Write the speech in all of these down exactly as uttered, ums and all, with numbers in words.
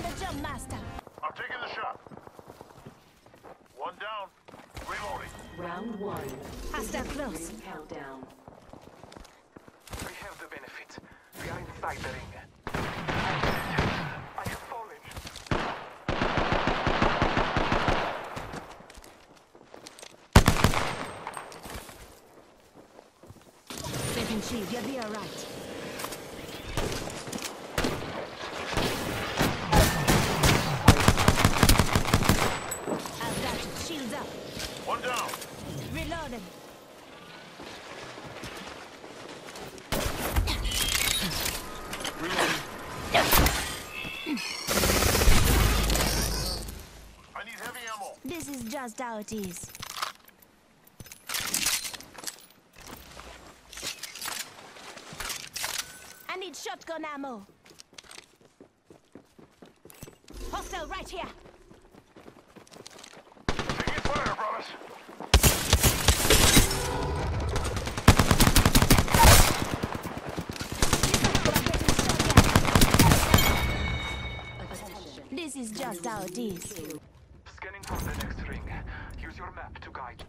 the jump master. I'm taking the shot. One down. Reloading. Round one. Hostile close. Countdown. We have the benefit. We are inside the ring. I have fallen. Second shield, you'll be alright. I've got you. Shields up. One down. Reloading. Reloading. I need heavy ammo. This is just how it is. I need shotgun ammo. Hostile right here. Taking fire, brothers. This is just how it is. Scanning for the next ring. Use your map to guide.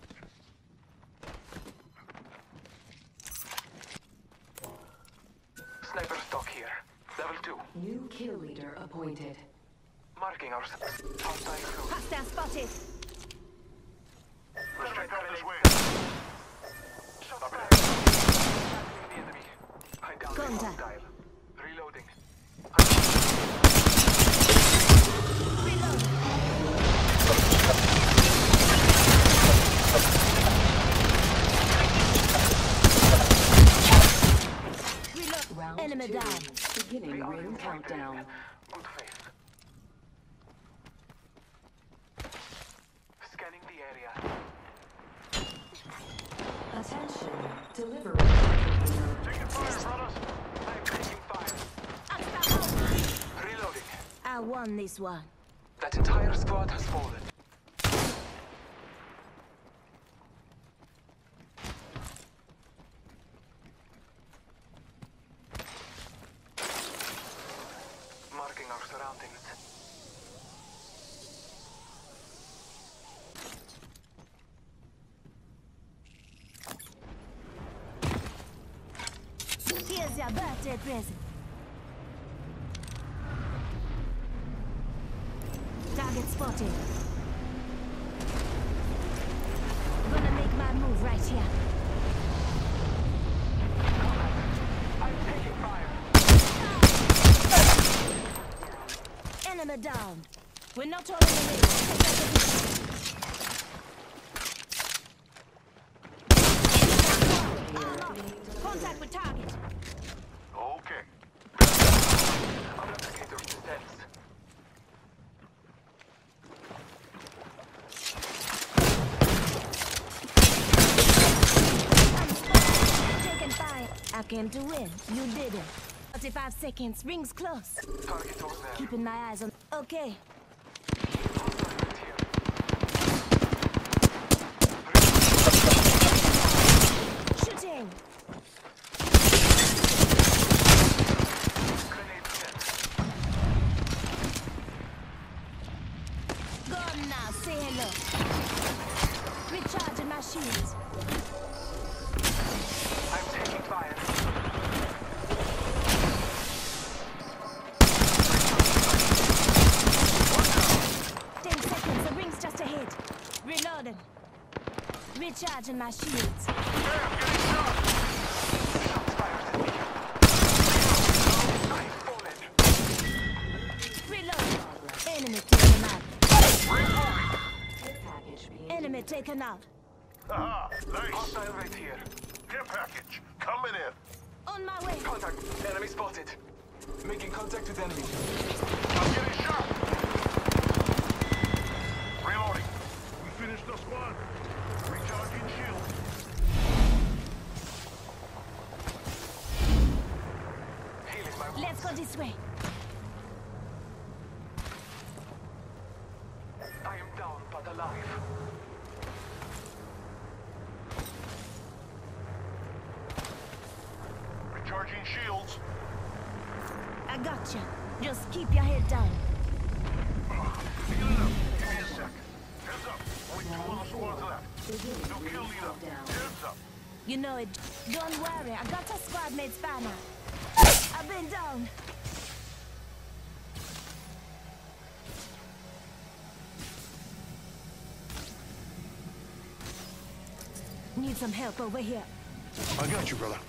Sniper stock here. Level two. New kill leader appointed. Marking our hostile crew. Hostile spotted. Let's straight out this way. Shot Stop fired. it. Attacking the enemy. I down the Contact. hostile. Reloading. Reload. Reload. Round Enemy two. down. Beginning We are ring inside the ring. countdown. Good faith. Scanning the area. Attention. Delivery. container. Taking fire, brothers. I'm taking fire. Reloading. I won this one. That entire squad has fallen. Marking our surroundings. Here's your birthday present. Target spotted. Gonna make my move right here. I'm taking fire. Enemy down. We're not all in the middle. Contact with target. Okay. Our replicator descends. Taking fire. I came to win. You didn't. forty-five seconds. Rings close. Target over there. Keeping my eyes on. Okay. Shooting. Grenade set. Go on now. Say hello. Recharging my shields. I'm taking fire. Ten seconds. The ring's just ahead. Reloading. Recharging my shields. Damn, getting shot. Shots fired at me. I've fallen. Reloading. Enemy taken out. Reloading. Package being Enemy taken out. Haha, nice. Hostile right here. Care package. Coming in. On my way. Contact. Enemy spotted. Making contact with enemy. I'm getting shot. Reloading. We finished the squad. Recharging shield. Healing my wounds. Let's go this way. I am down but alive. Recharging shields. I got you. Just keep your head down. it up. Give me a sec. Heads up. Only two more squads left. No kill leader. Heads up. You know it. Don't worry, I got a squad mate's banner. I've been down. Need some help over here. I got you, brother.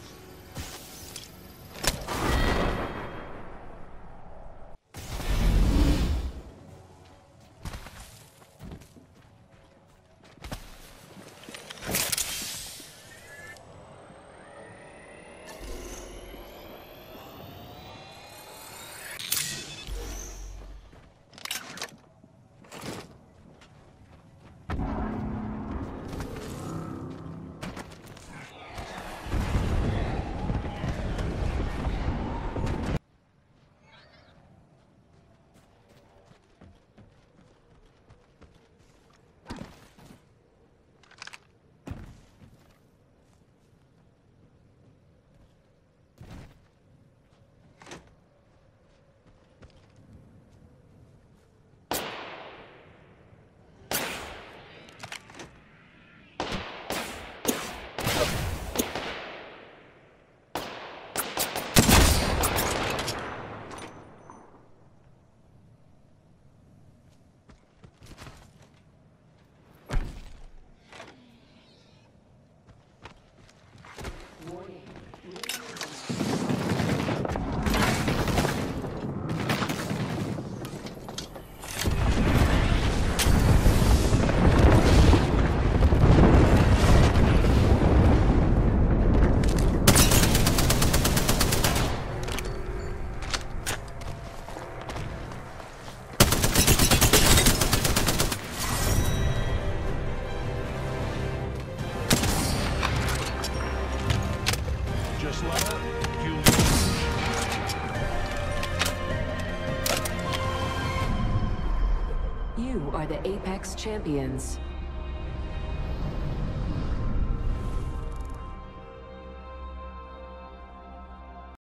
You are the Apex Champions.